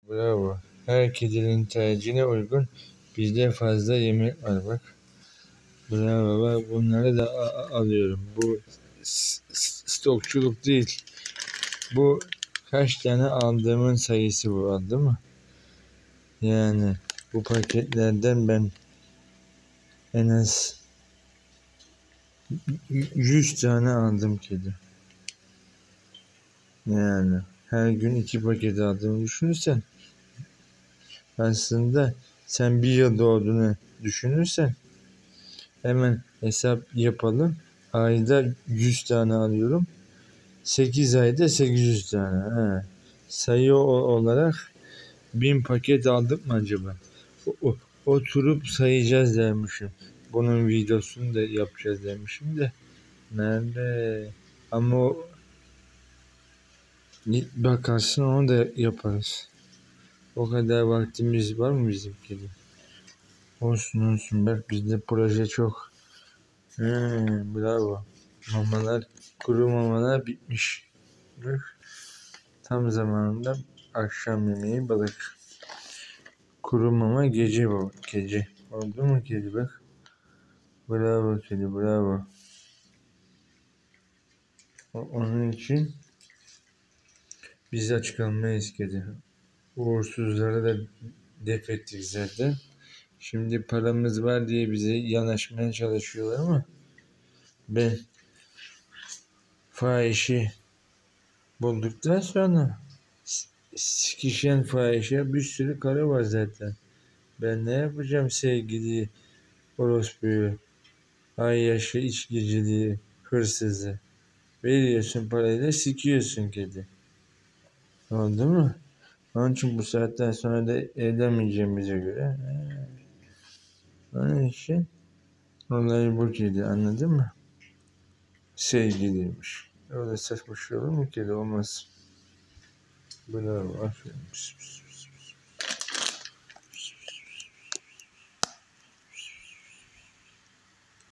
Bravo. Her kedinin tercihine uygun bizde fazla yemek var bak. Bravo bak, bunları da alıyorum. Bu stokçuluk değil. Bu kaç tane aldığımın sayısı bu, değil mi? Yani bu paketlerden ben en az 100 tane aldım kedi. Yani her gün 2 paket aldığımı düşünürsen, aslında sen bir yıl doğduğunu düşünürsen hemen hesap yapalım. Ayda 100 tane alıyorum. 8 ayda 800 tane. Sayı olarak 1000 paket aldık mı acaba? Oturup sayacağız dermişim. Bunun videosunu da yapacağız demişim de. Nerede? Ama bakarsın onu da yaparız. O kadar vaktimiz var mı bizimkide? Olsun bak, bizde proje çok. Bravo. Kuru mamalar bitmiş. Bak, tam zamanında akşam yemeği balık. Kuru mama gece bu. Gece. Oldu mu kedi bak. Bravo kedi, bravo. Onun için biz aç kalmayız kedi. Uğursuzları da def ettik zaten. Şimdi paramız var diye bize yanaşmaya çalışıyorlar ama ben fahişi bulduktan sonra sikişen fahişe bir sürü karı var zaten. Ben ne yapacağım sevgili orospuyu, ayyaşı, içkiciliği, hırsızı. Veriyorsun parayla, sikiyorsun kedi. Oldu mu? Onun için bu saatten sonra da evlenmeyeceğimize göre onun için olay bu kedi, anladın mı? Sevgiliymiş. Öyle saçma şey olur mu kedi? Olmaz. Bravo, aferin. Pis pis.